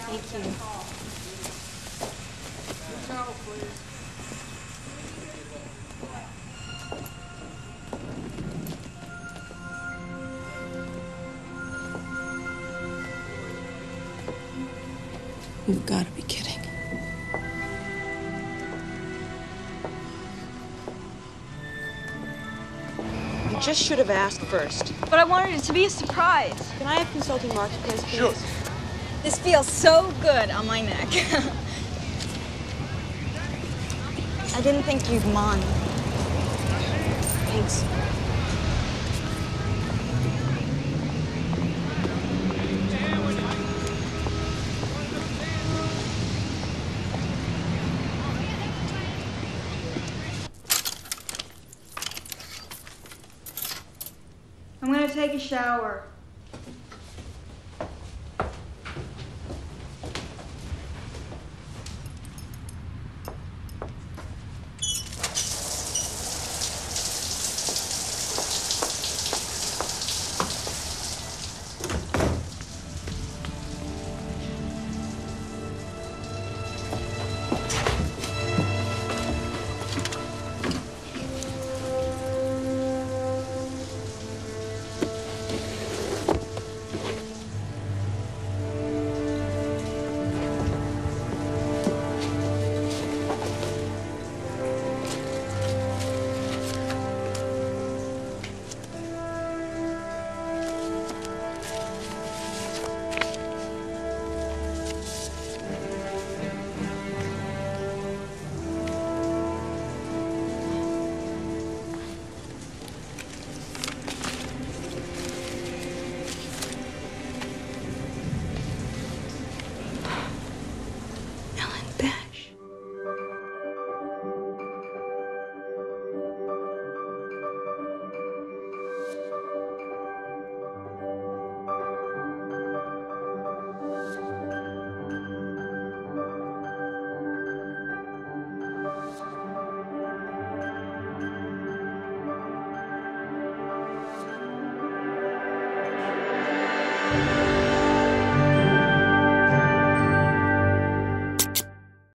Thank you. Towel, please. You've got to be kidding. You just should have asked first. But I wanted it to be a surprise. Can I have consulting marketplace, please? Sure. This feels so good on my neck. I didn't think you'd mind. Thanks. I'm gonna take a shower.